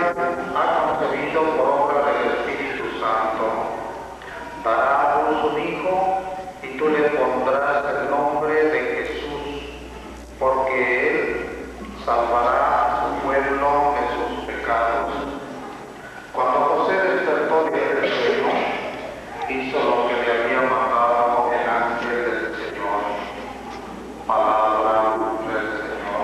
ha concebido por obra del Espíritu Santo. Dará a luz un hijo y tú le pondrás el nombre de Jesús, porque él salvará a su pueblo de sus pecados. Cuando José despertó del sueño, hizo lo que le había mandado el ángel del Señor. Palabra del Señor.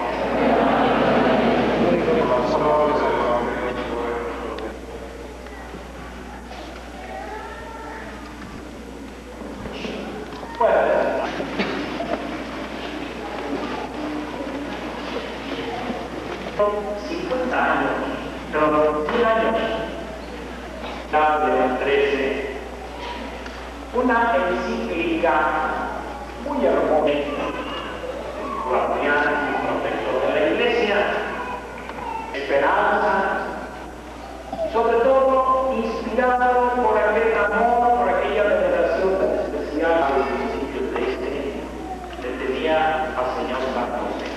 Son 50 años, pero 100 años, de 13, una encíclica muy hermosa, guardián y protector de la Iglesia, esperanza, sobre todo inspirado por aquel amor, por aquella veneración tan especial a los principios de le tenía al Señor San José.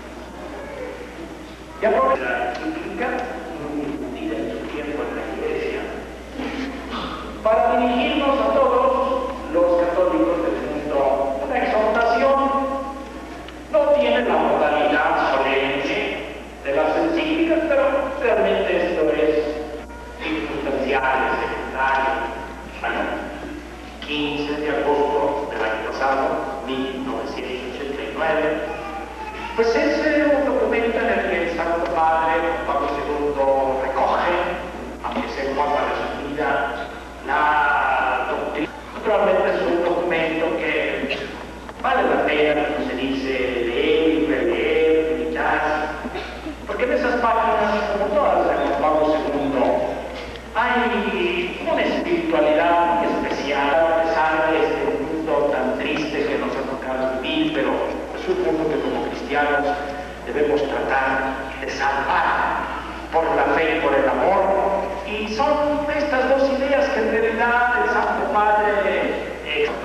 Y aprovecha la encíclica, muy difundida en su tiempo en la Iglesia, para dirigirnos a todos los católicos del mundo. Una exhortación no tiene la modalidad solemne de las encíclicas, pero realmente esto es circunstancial, es secundario. Bueno, 15 de agosto del año pasado, 1989, pues es un documento en el que el Santo Padre Pablo II recoge, aunque sea en forma resumida, la doctrina. Naturalmente es un documento que vale la pena, como se dice, leer y releer, meditar, porque en esas páginas, como todas las de Pablo II, hay una espiritualidad muy especial, a pesar de este mundo tan triste que nos ha tocado vivir, pero es un mundo que como cristianos debemos tratar de salvar por la fe y por el amor. Y son estas dos ideas que en realidad el Santo Padre,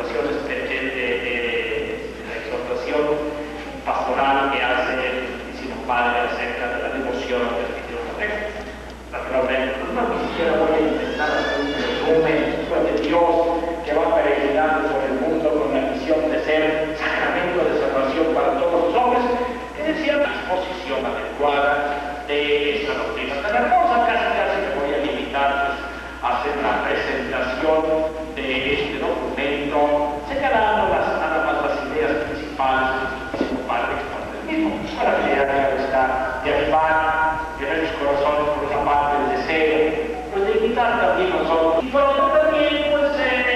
la exhortación pastoral que hace el Santísimo Padre acerca de la devoción del Cristo correcto. Naturalmente, no ni siquiera voy a intentar hacer un resumen de Dios que va peregrinando por el mundo con la misión de ser sacramento de salvación para todos los hombres, que es cierta disposición adecuada de esa doctrina tan hermosa. Casi me voy a limitar a hacer la presentación de este documento, señalando nada más las ideas principales del Padre del mismo, para que está de animar, llenar sus corazones por una parte del deseo, pues de invitar también nosotros, y por otro también pues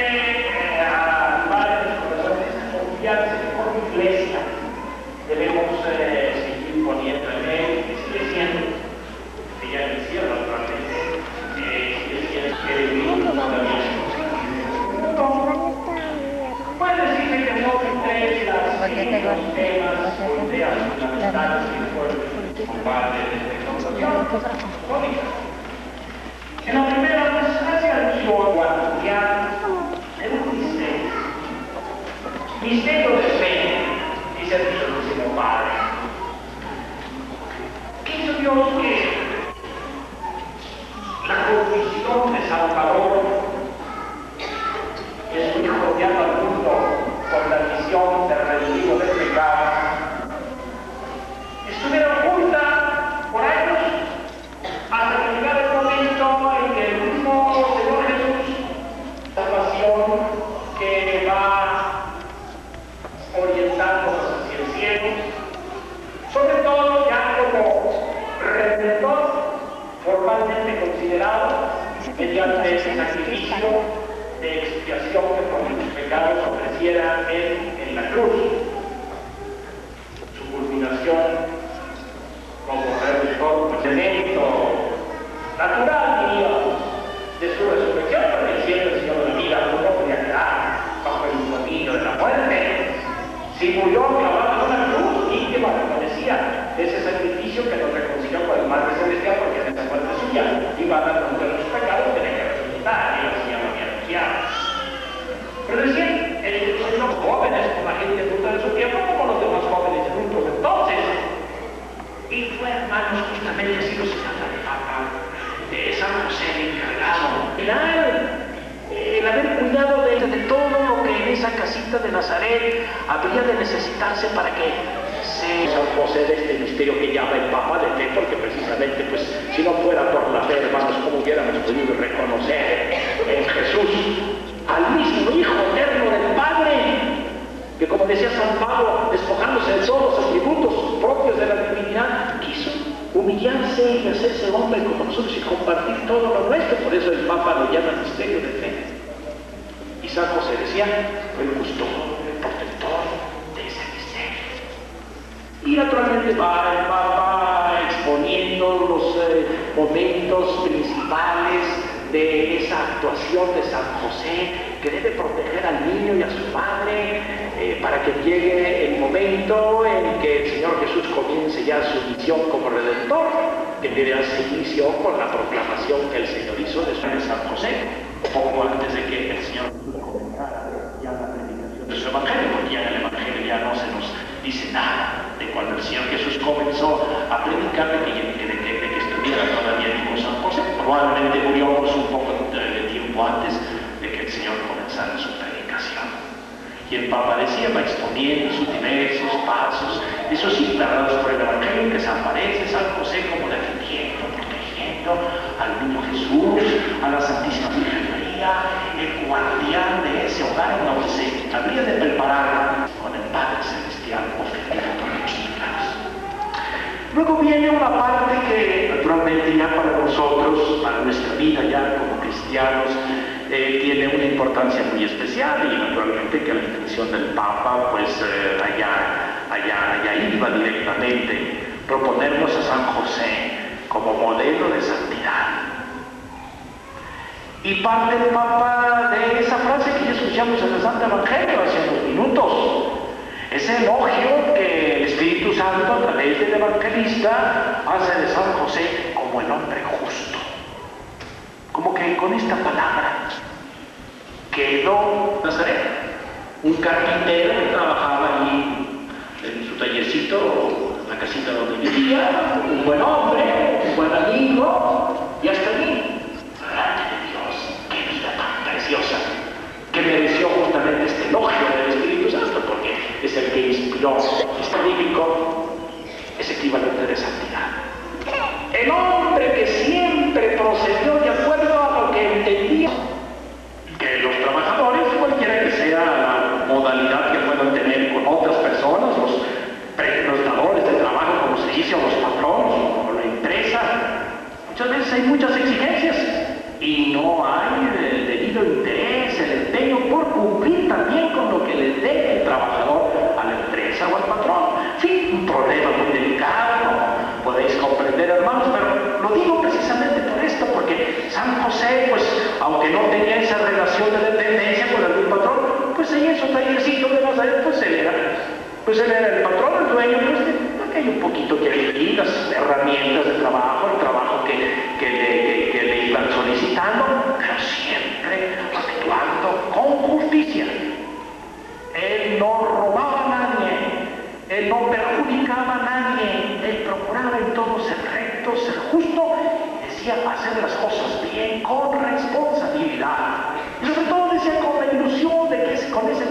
a animar en los corazones a confiarse que como iglesia debemos seguir poniendo en él, que sigue siendo, que ya en el cielo naturalmente, sigue siendo peregrino todavía. Puede decirme que no tendré las temas o ideas fundamentales que fueron parte de esta exhortación católica. En la primera pues hace alusión o anunciar en un misterio de fe, dice el Santísimo Padre. ¿Qué hizo Dios que la condición de Salvador de su Hijo enviado al mundo con la misión de redimido del pecado estuviera oculta por años hasta que llegara el momento en que el mismo Señor Jesús, salvación que va orientándonos hacia el cielo, sobre todo ya como redentor formalmente considerado mediante ese sacrificio de expiación que por los pecados ofreciera él en la cruz. Su culminación como redentor, elemento natural, diríamos, de su resurrección, porque el cielo, el Señor de la vida, no podía quedar bajo el dominio de la muerte. Si murió clavado en una cruz, íntima, permanecía de ese sacrificio que nos reconcilió con el Padre Celestial, porque en esa muerte suya iba a dar contra los pecados, tenía que resucitar, y el Señor lo había anunciado. Pero decían, los jóvenes, con la gente adulta de su tiempo, como los demás jóvenes adultos entonces. Y fue, hermanos, justamente así los señala el Papa, San José el encargado, el haber cuidado de todo lo que en esa casita de Nazaret habría de necesitarse para que San José de este misterio que llama el Papa de fe, porque precisamente, pues, si no fuera por la fe, hermanos, ¿cómo hubiéramos podido reconocer en Jesús al mismo Hijo eterno del Padre, que, como decía San Pablo, despojándose de todos los atributos propios de la divinidad, quiso humillarse y hacerse hombre como nosotros y compartir todo lo nuestro? Por eso el Papa lo llama misterio de fe. Y San José decía, el custodio, el protector de ese misterio. Y naturalmente va el Papa exponiendo los momentos principales de esa actuación de San José, que debe proteger al niño y a su madre para que llegue el momento en que el Señor Jesús comience ya su misión como Redentor, que debe darse inicio con la proclamación que el Señor hizo de San José, poco antes de que el Señor comenzara ya la predicación de su Evangelio, porque ya en el Evangelio ya no se nos dice nada de cuando el Señor Jesús comenzó a predicar, de que estuviera todavía vivo San José. Probablemente murió pues, un poco de tiempo antes de que el Señor comenzara su predicación. Y el Papa decía, va exponiendo sus diversos pasos, eso sí, narrados por el Evangelio, que se aparece San José como defendiendo, protegiendo al niño Jesús, a la Santísima Virgen María, el guardián de ese hogar en donde se habría de preparar con el Padre Celestial ofendido por los mexicanos. Luego viene una parte que naturalmente ya para nosotros, para nuestra vida ya como cristianos, tiene una importancia muy especial, y naturalmente que la intención del Papa pues allá iba directamente proponernos a San José como modelo de santidad. Y parte el Papa de esa frase que ya escuchamos en el Santo Evangelio hace unos minutos, ese elogio que el Espíritu Santo a través del evangelista hace de San José como el hombre justo. Como que con esta palabra quedó Nazaret, un carpintero que trabajaba allí en su tallercito, en la casita donde vivía, un buen hombre, un buen amigo, y hasta allí, delante de Dios, qué vida tan preciosa, que mereció justamente este elogio del Espíritu Santo, porque es el que inspiró este bíblico, es equivalente de santidad. El hombre que siempre procedió de acuerdo a lo que entendía que los trabajadores, cualquiera que sea la modalidad que puedan tener con otras personas, los dadores de trabajo, como se dice, o los patronos, o la empresa, muchas veces hay muchas exigencias y no hay el debido interés, el empeño por cumplir también con lo que le dé el trabajador a la empresa o al patrón. Sí, un problema muy delicado, ¿no? Podéis comprender, hermanos, pero lo digo precisamente por esto, porque San José, pues, aunque no tenía esa relación de dependencia con algún patrón, pues ahí en su tallercito de Nazaret, pues él era el patrón, el dueño, pues, que hay un poquito que elegir las herramientas de trabajo, el trabajo que le iban solicitando, pero siempre actuando con justicia. Él no robaba a nadie, él no perjudicaba a nadie, él procuraba en todo ser recto, ser justo, decía hacer las cosas bien, con responsabilidad. Y sobre todo decía con la ilusión de que con ese